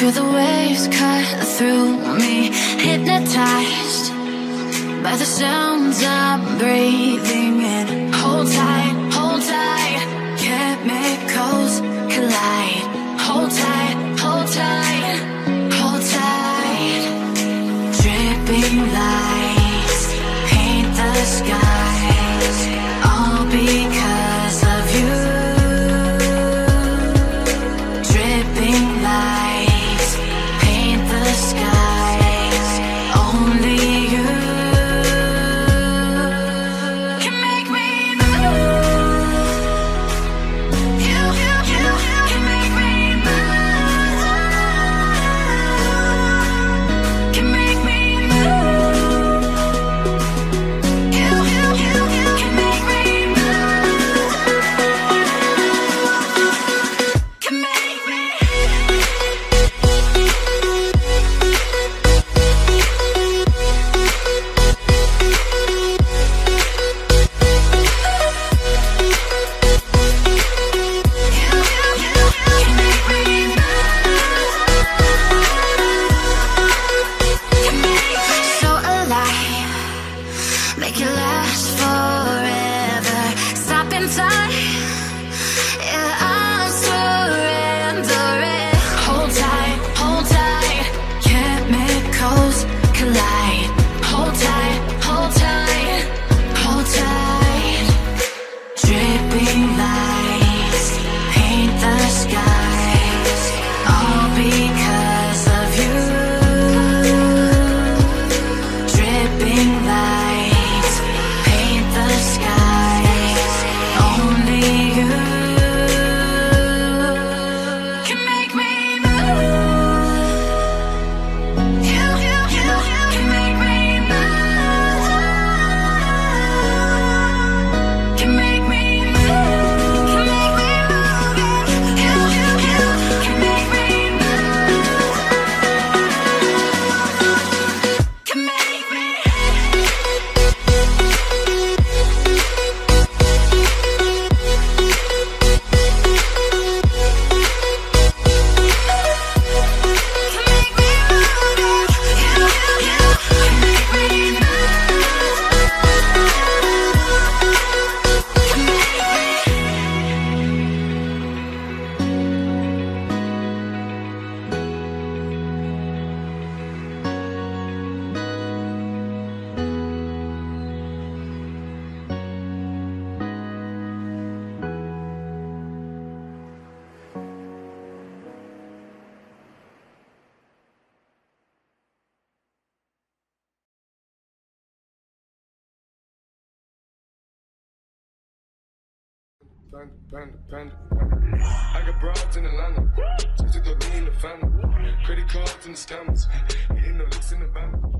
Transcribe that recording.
Hear the waves cut through me, hypnotized by the sounds I'm breathing in. Hold tight, chemicals collide. Hold tight, hold tight, hold tight. Dripping lights paint the skies, all because of you. Dripping lights paint the skies, only you can make me move. You can make me move. Can make me move. You can make me move. Can make me. So alive, make it last forever. Stop in time, yeah, I'm surrendering. Hold tight, chemicals collide. Hold tight, hold tight, hold tight. Dripping lights paint the skies, all because of you. Dripping lights paint the skies, only you can make me move. You can make me move. Can make me move. Can make me move. You can make me move. Can make me. Panda. I got broads in Atlanta, just to go be in the family. Credit cards and the scammers, hitting the licks in the van.